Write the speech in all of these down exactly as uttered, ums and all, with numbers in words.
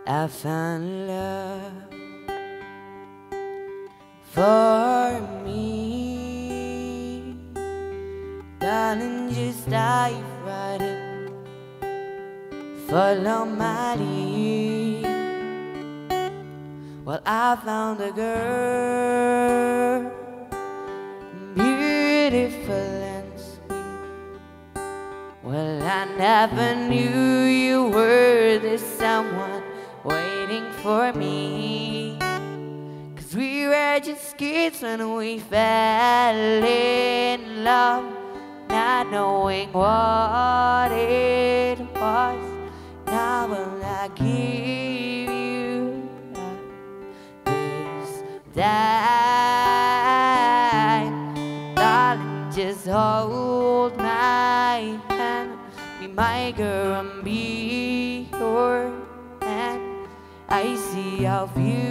I found love for me. Darling, just dive right in, follow my lead. Well, I found a girl, beautiful and sweet. Well, I never knew you were the someone waiting for me. 'Cause we were just kids when we fell in love, not knowing what it was. Now will I give you this time, darling, just hold my hand. Be my girl and be your man. I see our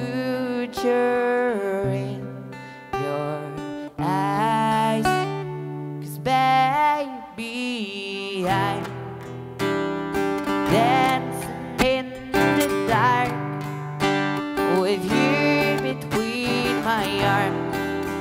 future in your eyes. 'Cause baby, I'm dancing in the dark with you between my arms,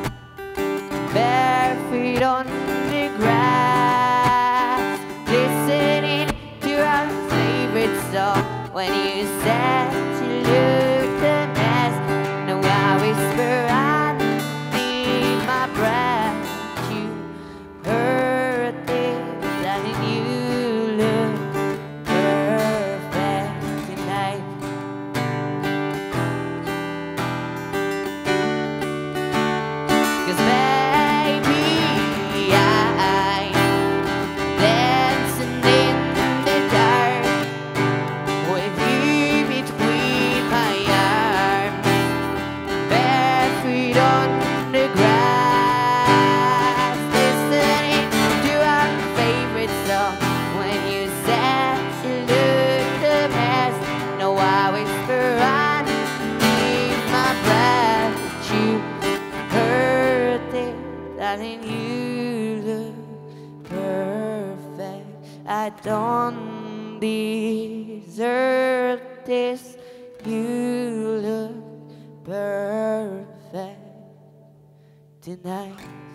barefoot on the grass, listening to our favorite song. When you said you looked a mess, now I whisper underneath my breath, you heard it, darling, you look perfect tonight. 'Cause baby, I'm dancing in the dark with you between my arms, barefoot on the grass, listening to our favorite song. When you said you looked a mess, now I whisper underneath my breath, but you heard it, darling, you look perfect. I don't deserve this, you look perfect tonight.